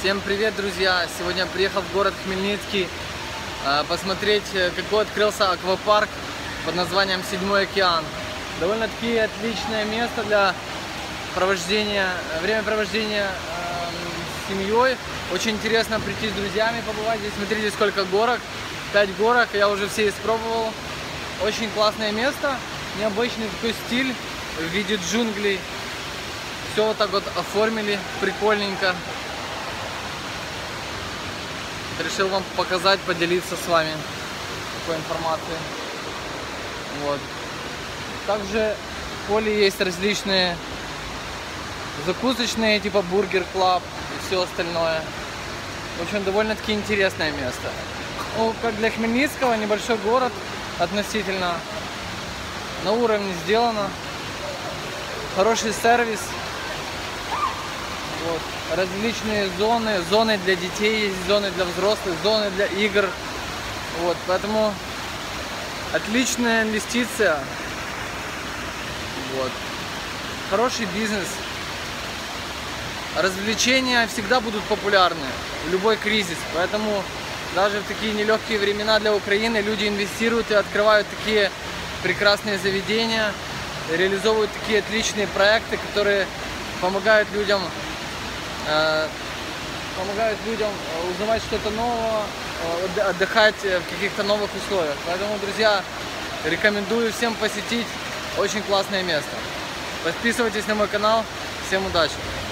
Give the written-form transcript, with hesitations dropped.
Всем привет, друзья! Сегодня приехал в город Хмельницкий посмотреть, какой открылся аквапарк под названием Седьмой океан. Довольно-таки отличное место для времяпровождения с семьей. Очень интересно прийти с друзьями побывать. Здесь смотрите, сколько горок. 5 горок, я уже все испробовал. Очень классное место, необычный такой стиль в виде джунглей. Все вот так вот оформили, прикольненько. Решил вам показать, поделиться с вами такой информацией. Вот. Также в поле есть различные закусочные, типа Бургер Клаб и все остальное. В общем, довольно-таки интересное место. Ну, как для Хмельницкого, небольшой город относительно. На уровне сделано. Хороший сервис. Вот. Различные зоны для детей есть, зоны для взрослых, зоны для игр. Вот, поэтому отличная инвестиция. Вот. Хороший бизнес. Развлечения всегда будут популярны в любой кризис. Поэтому даже в такие нелегкие времена для Украины люди инвестируют и открывают такие прекрасные заведения, реализовывают такие отличные проекты, которые помогают людям узнавать что-то новое, отдыхать в каких-то новых условиях. Поэтому, друзья, рекомендую всем посетить. Очень классное место. Подписывайтесь на мой канал. Всем удачи!